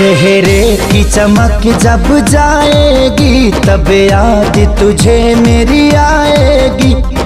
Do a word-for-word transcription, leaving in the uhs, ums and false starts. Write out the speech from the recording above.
चेहरे की चमक जब जाएगी तब याद तुझे मेरी आएगी।